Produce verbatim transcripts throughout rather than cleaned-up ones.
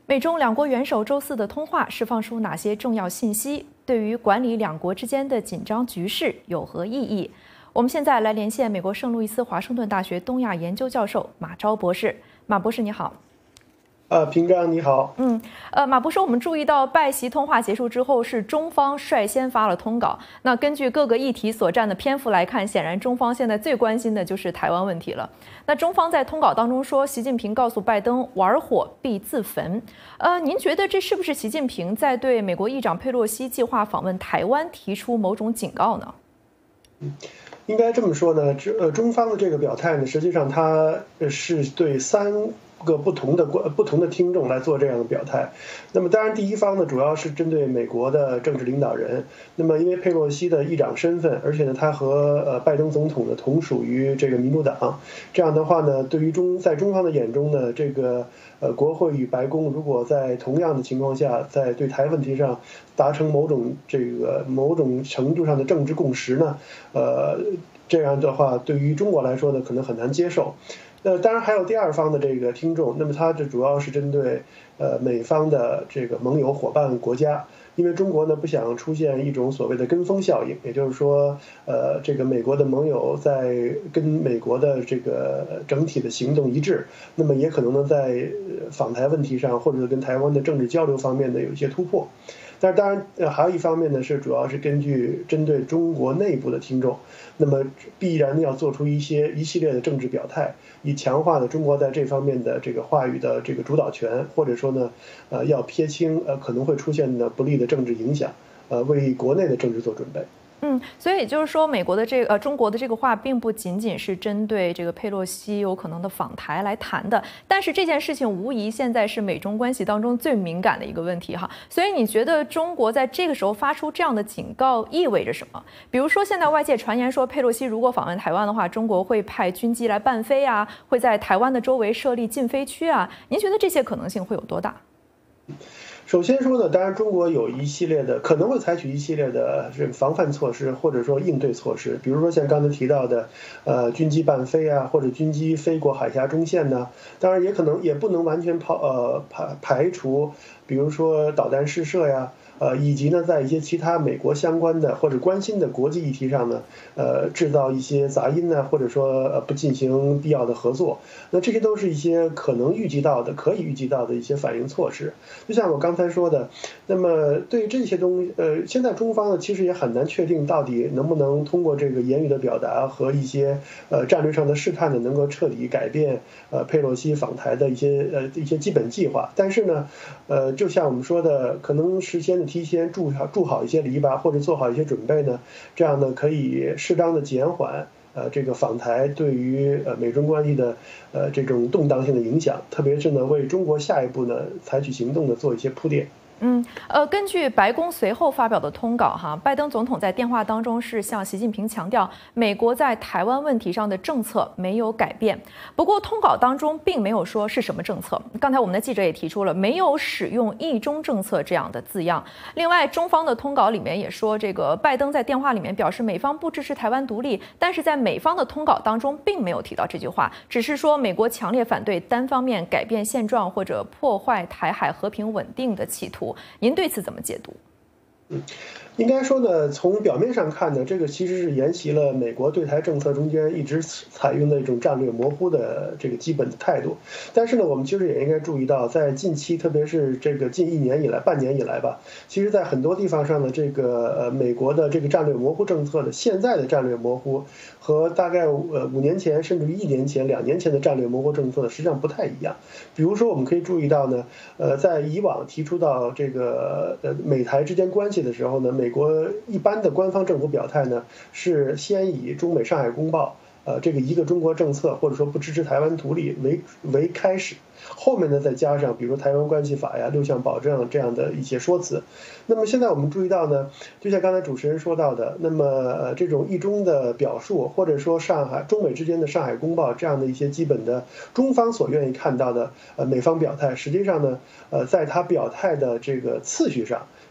美中两国元首周四的通话释放出哪些重要信息？对于管理两国之间的紧张局势有何意义？我们现在来连线美国圣路易斯华盛顿大学东亚研究教授马昭博士。马博士，你好。 呃，平章你好。 嗯，呃，马博士，我们注意到拜习通话结束之后，是中方率先发了通稿。那根据各个议题所占的篇幅来看，显然中方现在最关心的就是台湾问题了。那中方在通稿当中说，习近平告诉拜登，玩火必自焚。呃，您觉得这是不是习近平在对美国议长佩洛西计划访问台湾提出某种警告呢？ 嗯，应该这么说呢，这呃中方的这个表态呢，实际上它是对三个不同的不同的听众来做这样的表态。那么当然第一方呢主要是针对美国的政治领导人，那么因为佩洛西的议长身份，而且呢他和呃拜登总统呢同属于这个民主党，这样的话呢对于中在中方的眼中呢，这个呃国会与白宫如果在同样的情况下在对台问题上达成某种这个某种程度上的政治共识呢，呃这样的话对于中国来说呢可能很难接受。那当然还有第二方的这个听众，那么它这主要是针对呃美方的这个盟友伙伴国家，因为中国呢不想出现一种所谓的跟风效应，也就是说，呃，这个美国的盟友在跟美国的这个整体的行动一致，那么也可能呢在访台问题上或者跟台湾的政治交流方面呢有一些突破。但是当然，呃，还有一方面呢，是主要是根据针对中国内部的听众，那么必然要做出一些一系列的政治表态，以强化呢中国在这方面的这个话语的这个主导权，或者说呢，呃，要撇清呃可能会出现的不利的政治影响，呃，为国内的政治做准备。 嗯，所以也就是说，美国的这个呃中国的这个话，并不仅仅是针对这个佩洛西有可能的访台来谈的，但是这件事情无疑现在是美中关系当中最敏感的一个问题哈。所以你觉得中国在这个时候发出这样的警告意味着什么？比如说，现在外界传言说，佩洛西如果访问台湾的话，中国会派军机来伴飞啊，会在台湾的周围设立禁飞区啊。您觉得这些可能性会有多大？ 首先说呢，当然中国有一系列的可能会采取一系列的这个防范措施，或者说应对措施，比如说像刚才提到的，呃，军机伴飞啊，或者军机飞过海峡中线呢，当然也可能也不能完全抛呃排排除，比如说导弹试射呀。呃，以及呢，在一些其他美国相关的或者关心的国际议题上呢，呃，制造一些杂音呢，或者说呃不进行必要的合作，那这些都是一些可能预计到的、可以预计到的一些反应措施。就像我刚才说的，那么对于这些东西，呃，现在中方呢其实也很难确定到底能不能通过这个言语的表达和一些呃战略上的试探呢，能够彻底改变呃佩洛西访台的一些呃一些基本计划。但是呢，呃，就像我们说的，可能事先的提前筑好筑好一些篱笆，或者做好一些准备呢，这样呢可以适当的减缓呃这个访台对于呃美中关系的呃这种动荡性的影响，特别是呢为中国下一步呢采取行动呢做一些铺垫。 嗯，呃，根据白宫随后发表的通稿，哈，拜登总统在电话当中是向习近平强调，美国在台湾问题上的政策没有改变。不过，通稿当中并没有说是什么政策。刚才我们的记者也提出了，没有使用“一中政策”这样的字样。另外，中方的通稿里面也说，这个拜登在电话里面表示美方不支持台湾独立，但是在美方的通稿当中并没有提到这句话，只是说美国强烈反对单方面改变现状或者破坏台海和平稳定的企图。您对此怎么解读？ 嗯，应该说呢，从表面上看呢，这个其实是沿袭了美国对台政策中间一直采用的一种战略模糊的这个基本的态度。但是呢，我们其实也应该注意到，在近期，特别是这个近一年以来、半年以来吧，其实在很多地方上的这个呃美国的这个战略模糊政策的现在的战略模糊，和大概呃五年前甚至于一年前、两年前的战略模糊政策实际上不太一样。比如说，我们可以注意到呢，呃，在以往提出到这个呃美台之间关系的时候呢，美国一般的官方政府表态呢是先以中美上海公报呃这个一个中国政策或者说不支持台湾独立为为开始，后面呢再加上比如台湾关系法呀、六项保证这样的一些说辞。那么现在我们注意到呢，就像刚才主持人说到的，那么呃这种一中的表述，或者说上海中美之间的上海公报这样的一些基本的中方所愿意看到的呃美方表态，实际上呢呃在他表态的这个次序上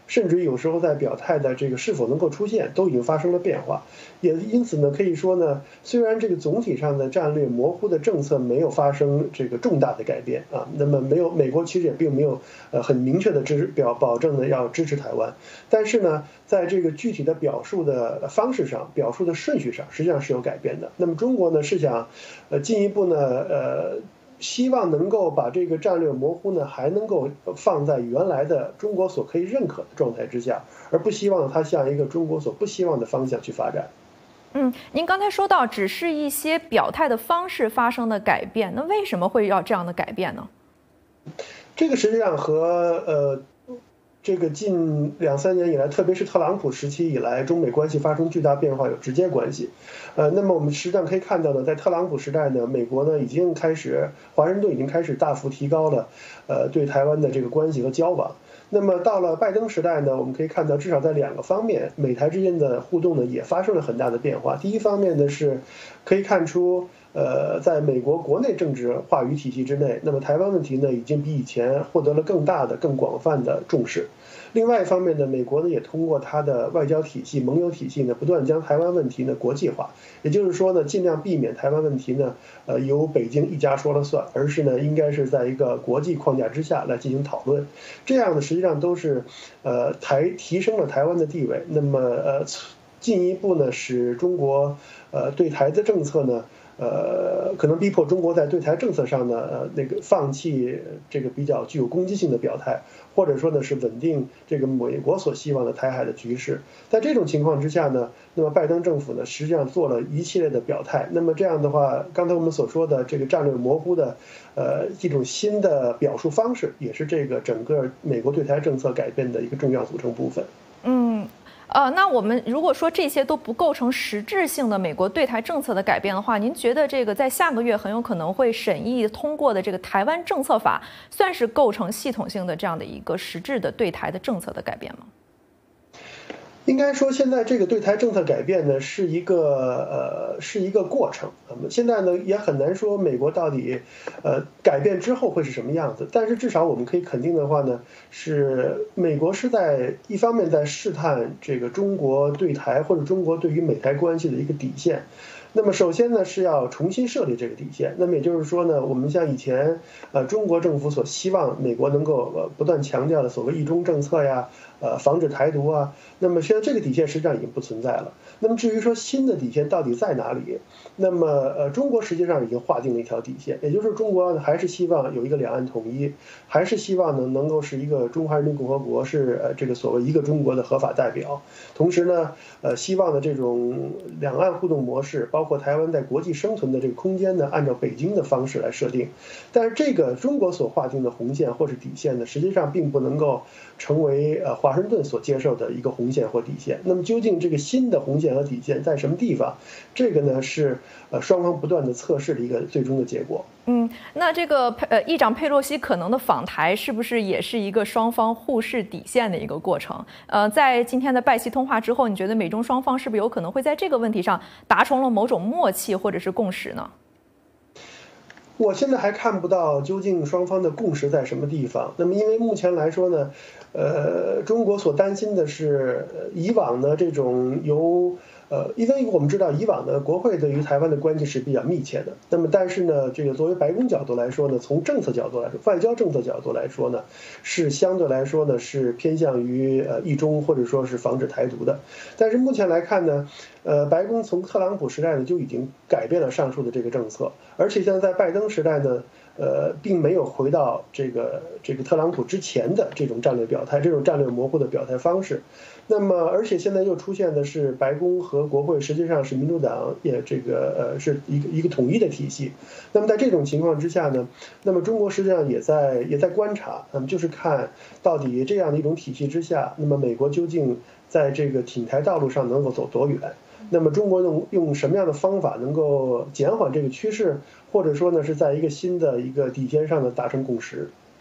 甚至于有时候在表态的这个是否能够出现，都已经发生了变化。也因此呢，可以说呢，虽然这个总体上的战略模糊的政策没有发生这个重大的改变啊，那么没有美国其实也并没有呃很明确的支表保证呢要支持台湾，但是呢，在这个具体的表述的方式上、表述的顺序上，实际上是有改变的。那么中国呢是想呃进一步呢呃。希望能够把这个战略模糊呢，还能够放在原来的中国所可以认可的状态之下，而不希望它向一个中国所不希望的方向去发展。 嗯，您刚才说到，只是一些表态的方式发生的改变，那为什么会要这样的改变呢？ 这个实际上和呃。这个近两三年以来，特别是特朗普时期以来，中美关系发生巨大变化有直接关系。呃，那么我们实际上可以看到呢，在特朗普时代呢，美国呢已经开始，华盛顿已经开始大幅提高了，呃，对台湾的这个关系和交往。那么到了拜登时代呢，我们可以看到，至少在两个方面，美台之间的互动呢也发生了很大的变化。第一方面呢是，可以看出。呃，在美国国内政治话语体系之内，那么台湾问题呢，已经比以前获得了更大的、更广泛的重视。另外一方面呢，美国呢也通过它的外交体系、盟友体系呢，不断将台湾问题呢国际化。也就是说呢，尽量避免台湾问题呢，呃，由北京一家说了算，而是呢，应该是在一个国际框架之下来进行讨论。这样呢，实际上都是，呃，台提升了台湾的地位。那么，呃，进一步呢，使中国，呃，对台的政策呢。呃，可能逼迫中国在对台政策上呢，呃，那个放弃这个比较具有攻击性的表态，或者说呢是稳定这个美国所希望的台海的局势。在这种情况之下呢，那么拜登政府呢实际上做了一系列的表态。那么这样的话，刚才我们所说的这个战略模糊的，呃，一种新的表述方式，也是这个整个美国对台政策改变的一个重要组成部分。 嗯。呃，那我们如果说这些都不构成实质性的美国对台政策的改变的话，您觉得这个在下个月很有可能会审议通过的这个台湾政策法，算是构成系统性的这样的一个实质的对台的政策的改变吗？ 应该说，现在这个对台政策改变呢，是一个呃是一个过程。现在呢也很难说美国到底呃改变之后会是什么样子。但是至少我们可以肯定的话呢，是美国是在一方面在试探这个中国对台或者中国对于美台关系的一个底线。那么首先呢是要重新设立这个底线。那么也就是说呢，我们像以前呃中国政府所希望美国能够呃不断强调的所谓一中政策呀，呃防止台独啊，那么现在这个底线实际上已经不存在了。那么至于说新的底线到底在哪里，那么呃中国实际上已经划定了一条底线，也就是中国还是希望有一个两岸统一，还是希望呢能够是一个中华人民共和国是呃这个所谓一个中国的合法代表。同时呢，呃希望的这种两岸互动模式，包括台湾在国际生存的这个空间呢，按照北京的方式来设定。但是这个中国所划定的红线或是底线呢，实际上并不能够成为呃华盛顿所接受的一个红线或底线。那么究竟这个新的红线和底线在什么地方？这个呢是呃双方不断的测试的一个最终的结果。 嗯，那这个呃议长佩洛西可能的访台，是不是也是一个双方互视底线的一个过程？呃，在今天的拜习通话之后，你觉得美中双方是不是有可能会在这个问题上达成了某种默契或者是共识呢？ 我现在还看不到究竟双方的共识在什么地方。那么，因为目前来说呢，呃，中国所担心的是，以往呢这种由呃，因为我们知道以往呢国会对于台湾的关系是比较密切的。那么，但是呢，这个作为白宫角度来说呢，从政策角度来说，外交政策角度来说呢，是相对来说呢是偏向于呃一中或者说是防止台独的。但是目前来看呢，呃，白宫从特朗普时代呢就已经改变了上述的这个政策，而且现在在拜登时代呢，呃，并没有回到这个这个特朗普之前的这种战略表态、这种战略模糊的表态方式。那么，而且现在又出现的是白宫和国会实际上是民主党也这个呃是一个一个统一的体系。那么在这种情况之下呢，那么中国实际上也在也在观察，那么就是看到底这样的一种体系之下，那么美国究竟在这个挺台道路上能够走多远？那么中国用用什么样的方法能够减缓这个趋势，或者说呢是在一个新的一个底线上呢达成共识？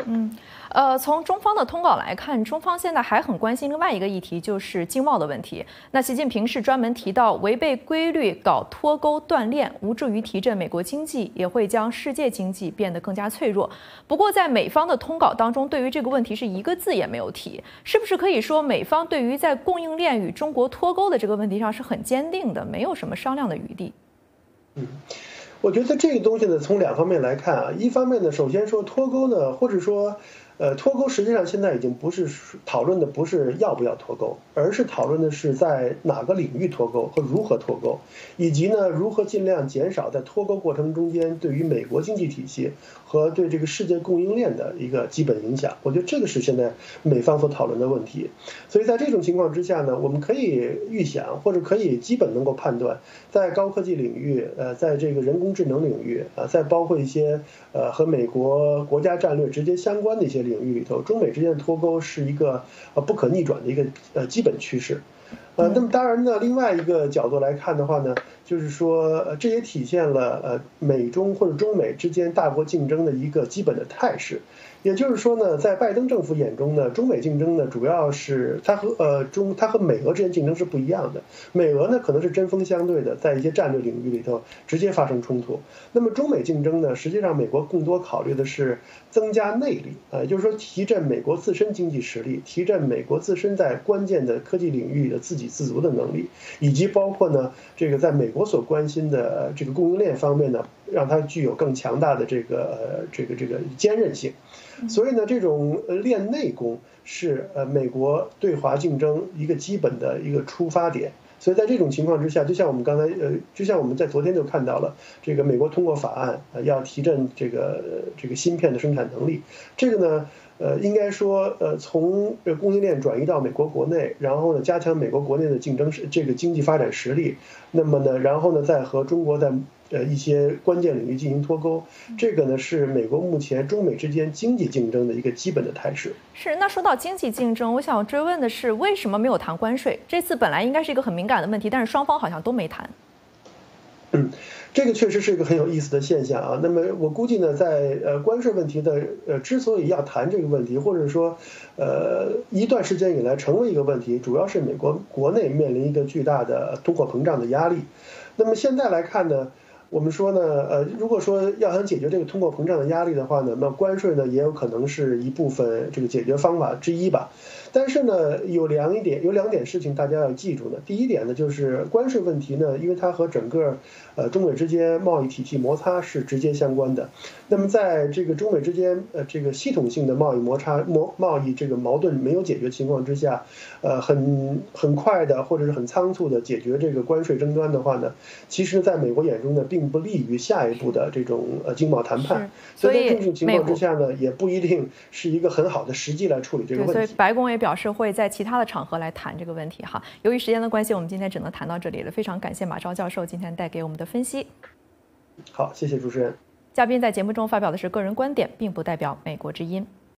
嗯，呃，从中方的通稿来看，中方现在还很关心另外一个议题，就是经贸的问题。那习近平是专门提到，违背规律搞脱钩断链，无助于提振美国经济，也会将世界经济变得更加脆弱。不过，在美方的通稿当中，对于这个问题是一个字也没有提，是不是可以说美方对于在供应链与中国脱钩的这个问题上是很坚定的，没有什么商量的余地？ 嗯。我觉得这个东西呢，从两方面来看啊。一方面呢，首先说脱钩呢，或者说，呃，脱钩实际上现在已经不是讨论的不是要不要脱钩，而是讨论的是在哪个领域脱钩和如何脱钩，以及呢如何尽量减少在脱钩过程中间对于美国经济体系和对这个世界供应链的一个基本影响。我觉得这个是现在美方所讨论的问题。所以在这种情况之下呢，我们可以预想或者可以基本能够判断，在高科技领域，呃，在这个人工智能领域啊，再包括一些呃和美国国家战略直接相关的一些领域里头，中美之间的脱钩是一个呃不可逆转的一个呃基本趋势。呃，那么当然呢，另外一个角度来看的话呢，就是说，呃，这也体现了呃美中或者中美之间大国竞争的一个基本的态势。也就是说呢，在拜登政府眼中呢，中美竞争呢，主要是它和呃中它和美俄之间竞争是不一样的。美俄呢可能是针锋相对的，在一些战略领域里头直接发生冲突。那么中美竞争呢，实际上美国更多考虑的是增加内力，啊、呃，也就是说提振美国自身经济实力，提振美国自身在关键的科技领域的自给自足的能力，以及包括呢这个在美国所关心的这个供应链方面呢，让它具有更强大的这个呃这个这个坚韧性。所以呢，这种练内功是呃美国对华竞争一个基本的一个出发点。所以在这种情况之下，就像我们刚才呃，就像我们在昨天就看到了，这个美国通过法案，呃，要提振这个这个芯片的生产能力。这个呢，呃，应该说呃，从供应链转移到美国国内，然后呢，加强美国国内的竞争这个经济发展实力。那么呢，然后呢，再和中国在呃一些关键领域进行脱钩，这个呢是美国目前中美之间经济竞争的一个基本的态势。 是，那说到经济竞争，我想追问的是，为什么没有谈关税？这次本来应该是一个很敏感的问题，但是双方好像都没谈。 嗯，这个确实是一个很有意思的现象啊。那么我估计呢，在呃关税问题的呃之所以要谈这个问题，或者说呃一段时间以来成为一个问题，主要是美国国内面临一个巨大的通货膨胀的压力。那么现在来看呢，我们说呢，呃，如果说要想解决这个通货膨胀的压力的话呢，那关税呢也有可能是一部分这个解决方法之一吧。但是呢，有两一点，有两点事情大家要记住呢。第一点呢，就是关税问题呢，因为它和整个呃中美之间贸易体系摩擦是直接相关的。那么在这个中美之间呃这个系统性的贸易摩擦、贸贸易这个矛盾没有解决情况之下，呃很很快的或者是很仓促的解决这个关税争端的话呢，其实在美国眼中呢，并不利于下一步的这种呃经贸谈判。所以在这种情况之下呢，也不一定是一个很好的时机来处理这个问题。 所以白宫也表示会在其他的场合来谈这个问题哈。由于时间的关系，我们今天只能谈到这里了。非常感谢马昭教授今天带给我们的分析。 好，谢谢主持人。 嘉宾在节目中发表的是个人观点，并不代表美国之音。